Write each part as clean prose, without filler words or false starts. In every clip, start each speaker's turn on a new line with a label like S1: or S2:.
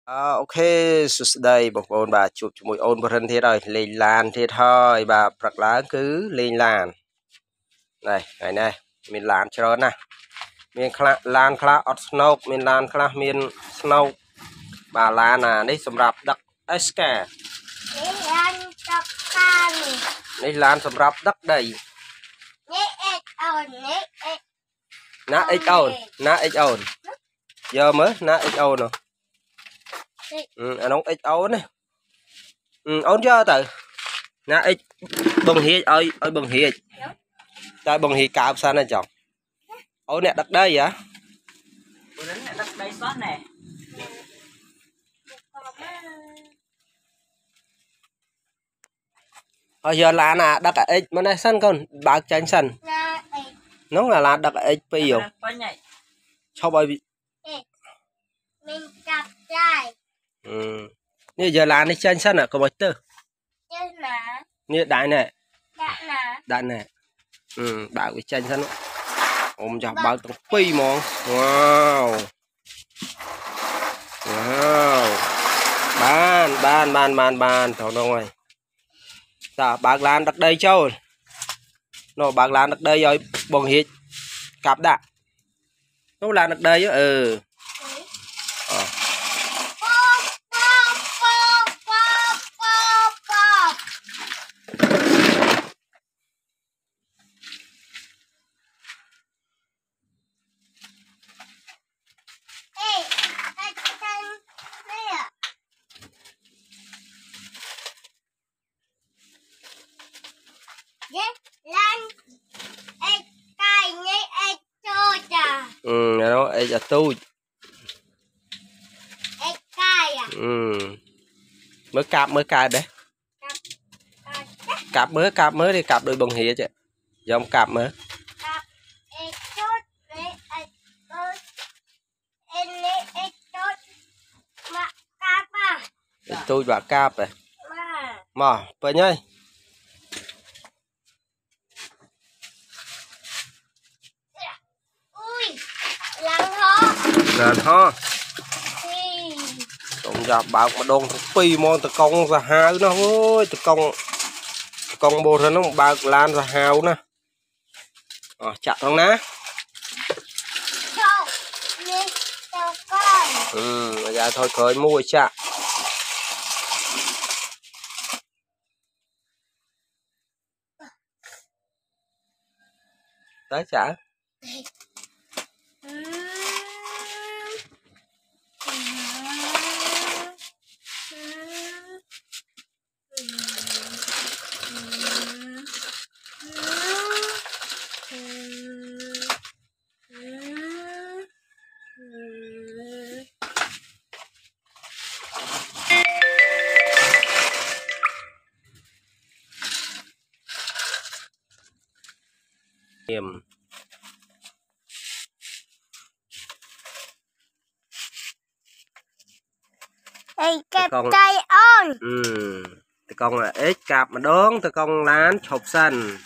S1: Ok, đây một ôn bà chụp cho mùi ôn thân thế rồi lên làn thế thôi bà bật lá cứ lên làn này ngày này mình làn cho nè mình làn khá ọt snow mình làn khá mình snow bà làn à đây sầm rạp đất eska đây làn sầm rạp đất đây na ít ôn giờ mới na ít ôn rồi anh ông ít ôn này ôn chưa từ na ít bông hiệt ơi bông hiệt tại bông hiệt cào sao này chồng ôn nè đặt đây vậy
S2: đặt đây xót nè
S1: giờ là nè đặt ít mà này sân con bạc chanh sân nó là đặt ít bây giờ sao bởi vì
S3: mình cặp trai
S1: như giờ là này chanh sân à có bao tư như đại này đại này bạc với chanh sân ôm chọc bạc tóc pi mòn wow ban thôi đâu rồi ta bạc lan đặt đây châu nó bạc lan đặt đây rồi bông hiệt cặp đã nó lan đặt đây chứ nó ấy là tôi mới cài đấy cạp mới đi cạp đôi bông hìa chứ dòng cạp mới tôi và cạp này mà vậy nhá lần ho tổng giáp bạc mà đông pi mon từ công ra hao nó ơi từ công bồ ra nó bạc lan ra hao nè chặt không ná bây giờ thôi khởi mua chặt tới chả hiểm
S3: kẹp tay on
S1: tụi con là ít cặp mà đón tụi con lán chọc xanh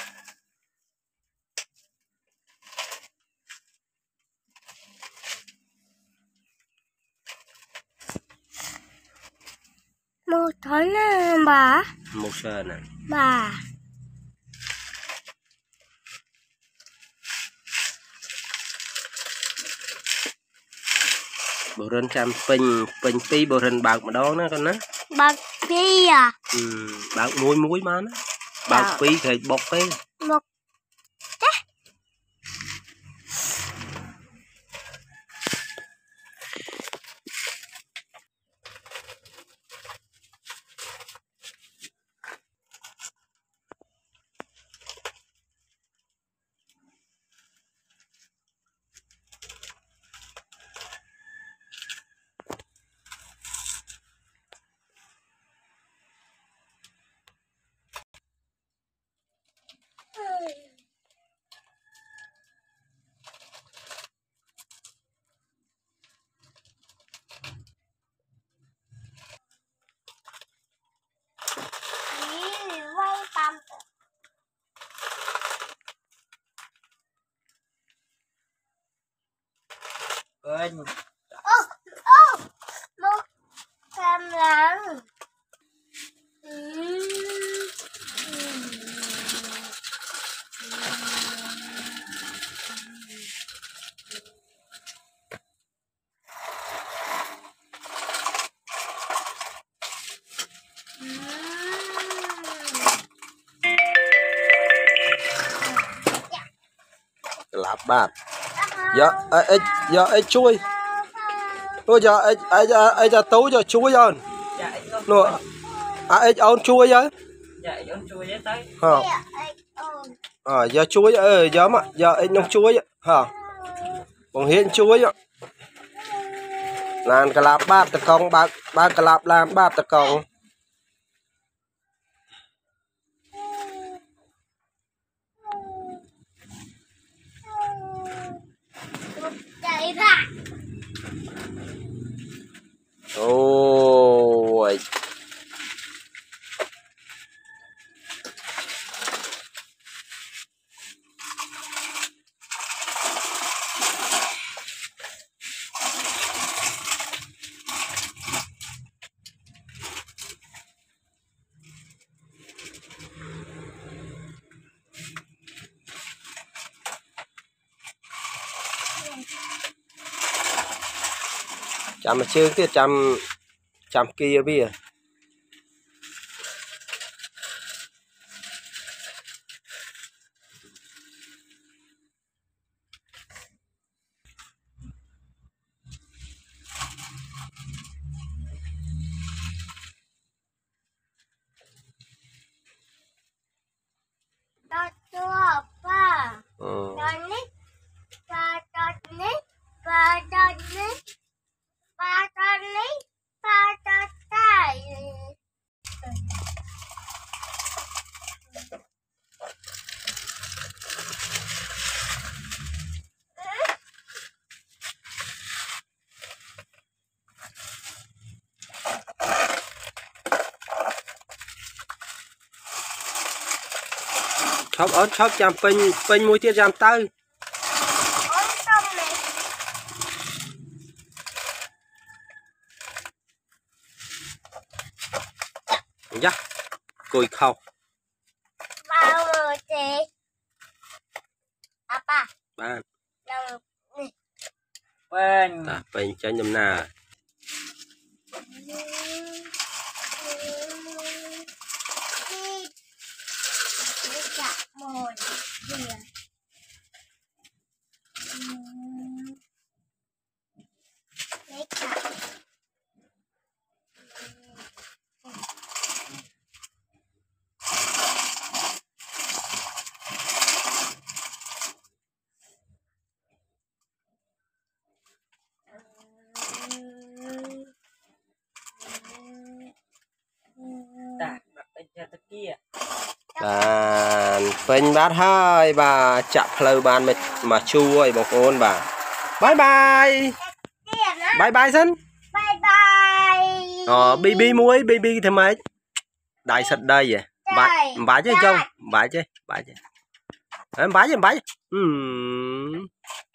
S3: một thỏi nè bà
S1: một sờ nè
S3: bà
S1: bộ rên trăm pin pi bộ rên bạc mà đó nó con nó
S3: bạc pi à
S1: bạc muối mà nó bạc pi thì bọc cái
S3: một
S2: Ơi.
S1: bạt giờ chui ôi giờ ai giờ tấu giờ chui rồi nè ai ôn chui vậy
S2: dạ ôn chui vậy tới
S1: giờ chui giờ mà giờ ai nông chui hả còn hiện chui vậy làm cái lạp bát tờ công ba cái lạp làm bát tờ công
S3: chạy ra
S1: ôi chăm mà chưa tiết chăm kia bia
S3: đó chưa ba đó nít ba đó nít ba đó nít ba đó nít ba đó tay
S1: shop chăm pin mùi tiết chăm tới
S3: ôi tôm này
S1: dạ cùi khâu
S3: bao rồi chị apa
S1: ba
S3: đâu
S2: bên
S1: ta pin cho nhầm nà
S3: một
S2: ta đặt ra tới kia
S1: bàn phênh bát hai bà chạm lâu bàn mà chui bọc ôn bà bye bye bye bye dân
S3: bye bye
S1: baby muối baby thế mấy đại sật đây vậy bái chứ không bái chứ bái chứ bái chứ